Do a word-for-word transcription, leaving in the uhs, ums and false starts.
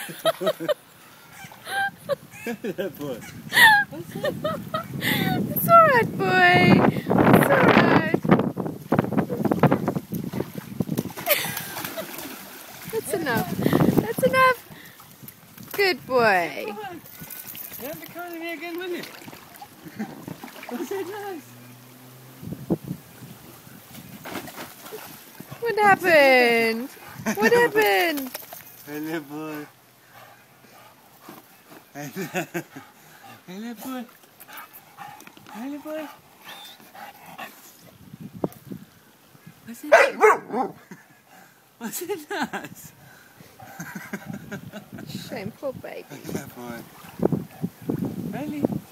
That boy. It's alright, boy. It's alright. That's enough. That's enough. Good boy. You have to come in here again, will you? That's so nice. What happened? What happened? Hello, boy. Hello. Hello, boy. Hello, boy. What's it? What's it nice? Shame, poor baby. Hello, boy. Really?